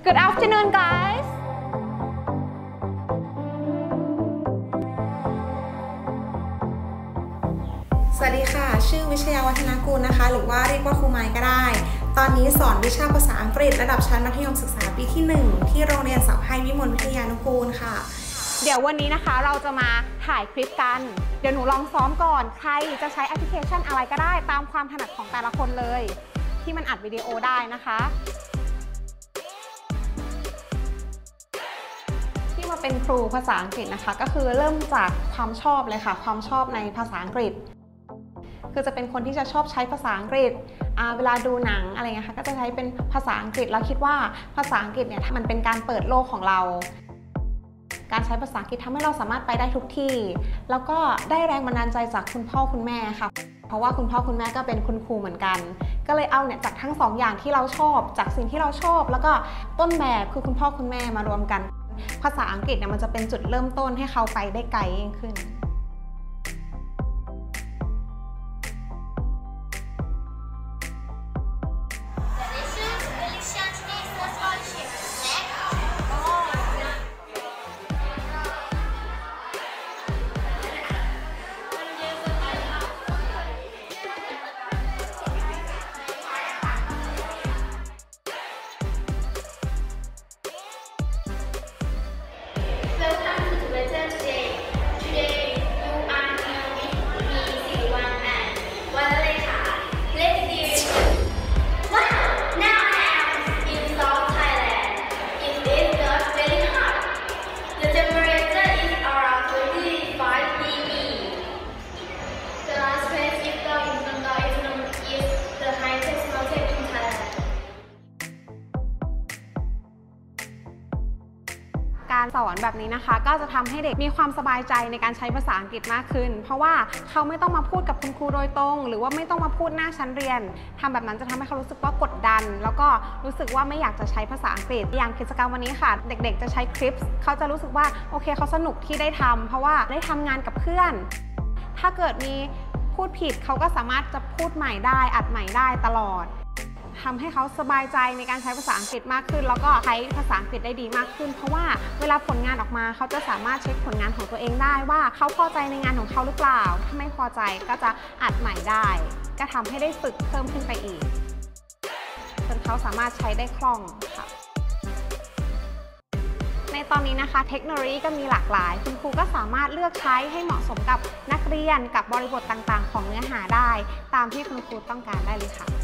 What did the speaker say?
Good afternoon, guys. สวัสดีค่ะชื่อวิชยาวัฒนกุลนะคะหรือว่าเรียกว่าครูไม้ก็ได้ตอนนี้สอนวิชาภาษาอังกฤษระดับชั้นมัธยมศึกษาปีที่1ที่โรงเรียนเสาไห้วิมลวิทยานุกูลค่ะเดี๋ยววันนี้นะคะเราจะมาถ่ายคลิปกันเดี๋ยวหนูลองซ้อมก่อนใครจะใช้แอปพลิเคชันอะไรก็ได้ตามความถนัดของแต่ละคนเลยที่มันอัดวิดีโอได้นะคะที่มาเป็นครูภาษาอังกฤษนะคะก็คือเริ่มจากความชอบเลยค่ะความชอบในภาษาอังกฤษคือจะเป็นคนที่จะชอบใช้ภาษาอังกฤษเวลาดูหนังอะไรเงี้ยค่ะก็จะใช้เป็นภาษาอังกฤษแล้วคิดว่าภาษาอังกฤษเนี่ยมันเป็นการเปิดโลกของเราการใช้ภาษาอังกฤษทำให้เราสามารถไปได้ทุกที่แล้วก็ได้แรงบันดาลใจจากคุณพ่อคุณแม่ค่ะเพราะว่าคุณพ่อคุณแม่ก็เป็นคุณครูเหมือนกันก็เลยเอาเนี่ยจากทั้ง2 อย่างที่เราชอบจากสิ่งที่เราชอบแล้วก็ต้นแบบคือคุณพ่อคุณแม่มารวมกันภาษาอังกฤษเนี่ยมันจะเป็นจุดเริ่มต้นให้เขาไปได้ไกลยิ่งขึ้นการสอนแบบนี้นะคะก็จะทำให้เด็กมีความสบายใจในการใช้ภาษาอังกฤษมากขึ้นเพราะว่าเขาไม่ต้องมาพูดกับคุณครูโดยตรงหรือว่าไม่ต้องมาพูดหน้าชั้นเรียนทำแบบนั้นจะทำให้เขารู้สึกว่ากดดันแล้วก็รู้สึกว่าไม่อยากจะใช้ภาษาอังกฤษอย่างกิจกรรมวันนี้ค่ะเด็กๆจะใช้คลิปเขาจะรู้สึกว่าโอเคเขาสนุกที่ได้ทำเพราะว่าได้ทำงานกับเพื่อนถ้าเกิดมีพูดผิดเขาก็สามารถจะพูดใหม่ได้อัดใหม่ได้ตลอดทำให้เขาสบายใจในการใช้ภาษาอังกฤษมากขึ้นแล้วก็ใช้ภาษาอังกฤษได้ดีมากขึ้นเพราะว่าเวลาผลงานออกมาเขาจะสามารถเช็คผลงานของตัวเองได้ว่าเขาพอใจในงานของเขาหรือเปล่าถ้าไม่พอใจก็จะอัดใหม่ได้ก็ทำให้ได้ฝึกเพิ่มขึ้นไปอีกจนเขาสามารถใช้ได้คล่องค่ะในตอนนี้นะคะเทคโนโลยีก็มีหลากหลายคุณครูก็สามารถเลือกใช้ให้เหมาะสมกับนักเรียนกับบริบทต่างๆของเนื้อหาได้ตามที่คุณครูต้องการได้เลยค่ะ